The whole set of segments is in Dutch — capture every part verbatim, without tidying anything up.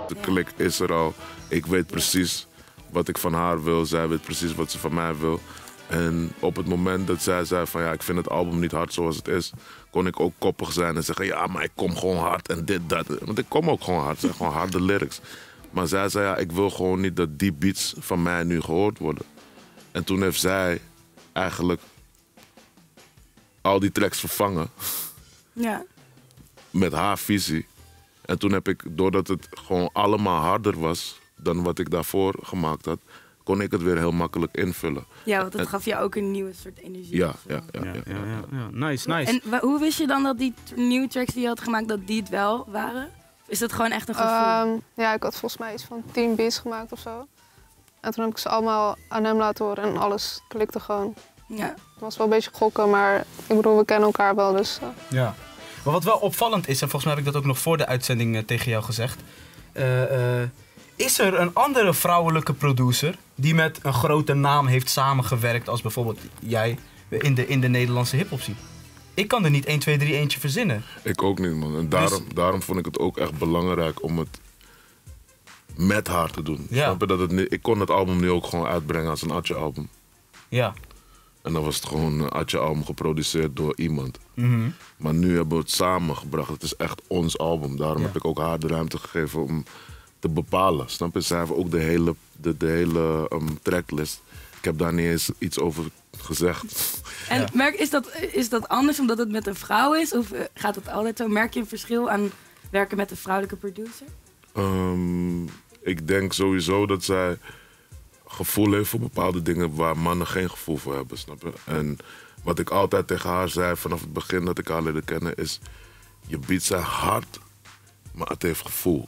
De klik is er al. Ik weet precies wat ik van haar wil. Zij weet precies wat ze van mij wil. En op het moment dat zij zei van ja, ik vind het album niet hard zoals het is, kon ik ook koppig zijn en zeggen ja, maar ik kom gewoon hard en dit, dat. Want ik kom ook gewoon hard, het zijn gewoon harde lyrics. Maar zij zei ja, ik wil gewoon niet dat die beats van mij nu gehoord worden. En toen heeft zij eigenlijk al die tracks vervangen. Ja. Met haar visie. En toen heb ik, doordat het gewoon allemaal harder was dan wat ik daarvoor gemaakt had, kon ik het weer heel makkelijk invullen. Ja, want het en, gaf je ook een nieuwe soort energie. Ja, ja, ja, ja, Ja, ja, ja, ja. ja, ja. Nice, nice. En wa- hoe wist je dan dat die t- nieuwe tracks die je had gemaakt, dat die het wel waren? Is dat gewoon echt een gevoel? Um, ja, ik had volgens mij iets van tien beats gemaakt of zo. En toen heb ik ze allemaal aan hem laten horen en alles klikte gewoon. ja. Het was wel een beetje gokken, maar ik bedoel, we kennen elkaar wel, dus... Uh. Ja. Maar wat wel opvallend is, en volgens mij heb ik dat ook nog voor de uitzending uh, tegen jou gezegd. Uh, uh, is er een andere vrouwelijke producer die met een grote naam heeft samengewerkt als bijvoorbeeld jij in de, in de Nederlandse hiphop scene? Ik kan er niet één, twee, drie eentje verzinnen. Ik ook niet, man. En daarom, dus... daarom vond ik het ook echt belangrijk om het met haar te doen. Ja. Snap je dat het niet, ik kon het album nu ook gewoon uitbrengen als een Atje-album. Ja. En dan was het gewoon een Atje-album geproduceerd door iemand. Mm-hmm. Maar nu hebben we het samengebracht. Het is echt ons album. Daarom Ja. heb ik ook haar de ruimte gegeven om te bepalen. Snap je? Zij heeft ook de hele, de, de hele um, tracklist. Ik heb daar niet eens iets over gezegd. En Ja. merk, is, dat, is dat anders omdat het met een vrouw is? Of uh, gaat het altijd zo? Merk je een verschil aan werken met een vrouwelijke producer? Um, ik denk sowieso dat zij gevoel heeft voor bepaalde dingen waar mannen geen gevoel voor hebben, snap je? En wat ik altijd tegen haar zei vanaf het begin dat ik haar leerde kennen is, je beats zijn hard, maar het heeft gevoel.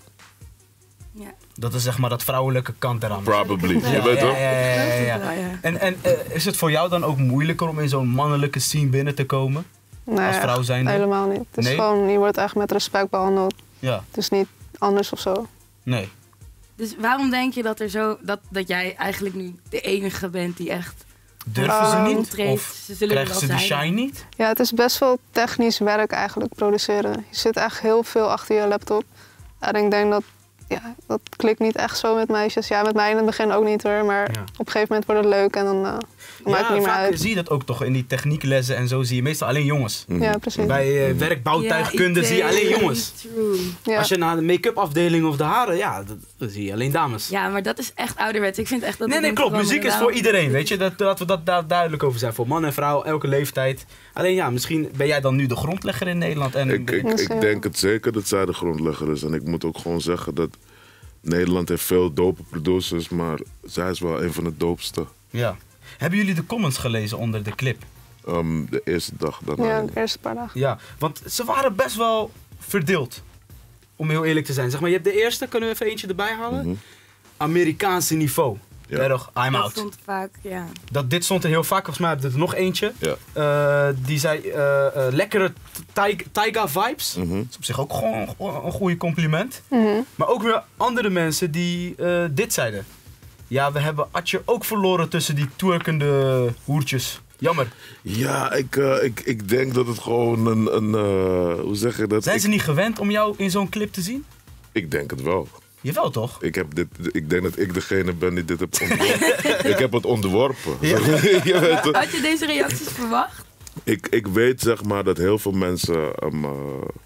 Ja. Dat is zeg maar dat vrouwelijke kant eraan. Probably, Ja, je weet ja, toch? ja, ja, ja, ja, Ja, ja. En, en uh, is het voor jou dan ook moeilijker om in zo'n mannelijke scene binnen te komen? Nee, Als vrouw echt zijnde? helemaal niet. Het is Nee? gewoon, je wordt echt met respect behandeld. Ja. Het is niet anders of zo. Nee. Dus waarom denk je dat, er zo, dat, dat jij eigenlijk nu de enige bent die echt... Durven ze Um, niet? optreedt? Of Ze zullen er krijgen wel ze die zijn. shine niet? Ja, het is best wel technisch werk eigenlijk, produceren. Je zit echt heel veel achter je laptop. En ik denk dat, ja, dat klikt niet echt zo met meisjes. Ja, met mij in het begin ook niet hoor, maar Ja. op een gegeven moment wordt het leuk en dan, uh, dan maakt het niet meer vaak uit. zie je dat ook toch in die technieklessen en zo zie je meestal alleen jongens. Mhm. Ja, precies. Bij uh, werkbouwtuigkunde Ja, zie je alleen I T, jongens. True. Ja. Als je naar de make-up afdeling of de haren, ja, dat, dan zie je alleen dames. Ja, maar dat is echt ouderwets. Ik vind echt dat Nee, het nee, moet klopt. veranderen. Muziek is voor Daarom- iedereen, weet je. Dat, laten we dat daar duidelijk over zijn. Voor man en vrouw, elke leeftijd. Alleen ja, misschien ben jij dan nu de grondlegger in Nederland. En Ik, ik, ik denk het zeker dat zij de grondlegger is. En ik moet ook gewoon zeggen dat Nederland heeft veel dope producers, maar zij is wel een van de doopste. Ja. Hebben jullie de comments gelezen onder de clip? Um, de eerste dag daarna. Ja, de eerste paar dagen. Ja, want ze waren best wel verdeeld. Om heel eerlijk te zijn. Zeg maar, je hebt de eerste, kunnen we even eentje erbij halen? Mhm. Amerikaanse niveau. Ja. Ja. Toch, I'm Dat out. stond vaak, ja. Dat, dit stond er heel vaak, volgens mij heb ik er nog eentje. Ja. Uh, die zei, uh, uh, lekkere Taiga Taiga vibes. Mhm. Dat is op zich ook gewoon een, een goede compliment. Mhm. Maar ook weer andere mensen die uh, dit zeiden. Ja, we hebben Atje ook verloren tussen die twerkende hoertjes. Jammer. Ja, ik, uh, ik, ik denk dat het gewoon een, een uh, hoe zeg je dat? Zijn ik, ze niet gewend om jou in zo'n clip te zien? ik denk het wel. Jawel toch? Ik, heb dit, ik denk dat ik degene ben die dit heb ontworpen. Ik heb het ontworpen. Ja. Je weet toch? Had je deze reacties verwacht? Ik, ik weet zeg maar dat heel veel mensen um, uh,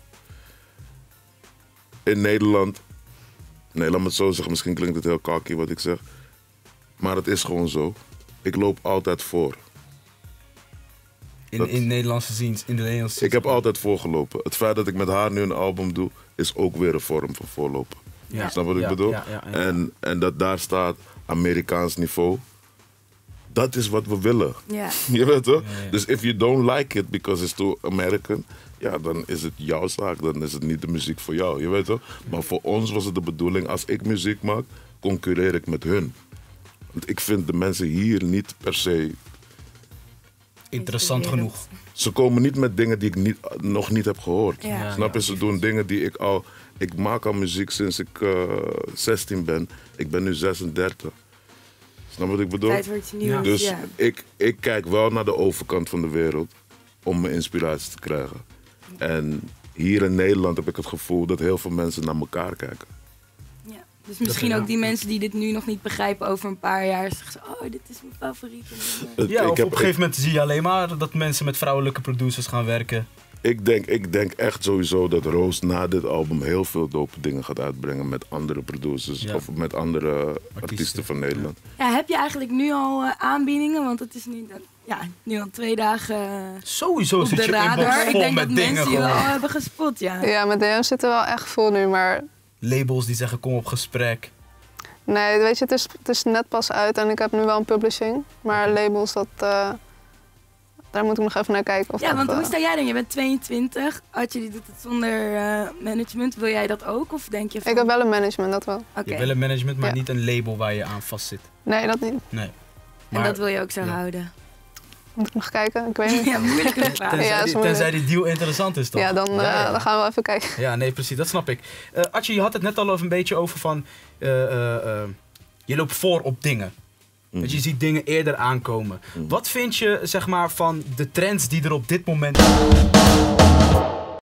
in Nederland... Nee, laat me het zo zeggen. Misschien klinkt het heel cocky wat ik zeg. Maar het is gewoon zo. Ik loop altijd voor. In, Dat- in Nederlandse scenes, in de Nederlandse scenes. Ik heb altijd voorgelopen. Het feit dat ik met haar nu een album doe, is ook weer een vorm van voorlopen. Ja. Snap wat ik Ja, bedoel? ja, ja, ja. En, en dat daar staat Amerikaans niveau. Dat is wat we willen. Ja. Je weet toch? Ja, ja. Dus if you don't like it because it's too American, ja, dan is het jouw zaak. Dan is het niet de muziek voor jou. Je weet toch? Maar voor ons was het de bedoeling, als ik muziek maak, concurreer ik met hun. Want ik vind de mensen hier niet per se... Interessant genoeg. Ze komen niet met dingen die ik niet, nog niet heb gehoord. Ja. Ja, Snap je? ja, Ze doen dingen die ik al... Ik maak al muziek sinds ik uh, zestien ben. Ik ben nu zesendertig. Snap je wat ik bedoel? Tijd voor iets nieuws. Ja. Dus ja. ik, ik kijk wel naar de overkant van de wereld om mijn inspiratie te krijgen. En hier in Nederland heb ik het gevoel dat heel veel mensen naar elkaar kijken. Ja. Dus misschien Dat- ook die mensen die dit nu nog niet begrijpen over een paar jaar zeggen ze, oh, dit is mijn favoriet. Het- Ja, ik of heb- op een gegeven moment zie je alleen maar dat mensen met vrouwelijke producers gaan werken. Ik denk, ik denk echt sowieso dat Roos na dit album heel veel dope dingen gaat uitbrengen met andere producers Ja. of met andere artiesten, van Nederland. Ja, heb je eigenlijk nu al uh, aanbiedingen? Want het is nu, ja, nu al twee dagen uh, Sowieso op zit de je inbox radar. Ik vol denk met dat dingen mensen je wel gewoon. hebben gespot, ja. Ja, mijn D M's zitten wel echt vol nu, maar Labels die zeggen kom op gesprek. nee, weet je, het is, het is net pas uit en ik heb nu wel een publishing. Maar labels, dat, uh, daar moet ik nog even naar kijken. Of Ja, dat, want uh, hoe sta jij dan? Je bent tweeëntwintig. Adje die doet het zonder uh, management. Wil jij dat ook? Of denk je van... Ik heb wel een management, dat wel. Oké. Je wil een management, maar Ja. niet een label waar je aan vast zit. Nee, dat niet. Nee. En Maar dat wil je ook zo ja. houden? Moet ik nog kijken? Ik weet niet. Ja, moeilijke vraag. tenzij, Ja, dat is die, moeilijk. tenzij die deal interessant is, toch? Ja, dan, uh, Ja, ja. dan gaan we wel even kijken. Ja, nee, precies, dat snap ik. Uh, Atje, je had het net al over een beetje over van... uh, uh, uh, je loopt voor op dingen. Mhm. Dat je ziet dingen eerder aankomen. Mhm. Wat vind je, zeg maar, van de trends die er op dit moment...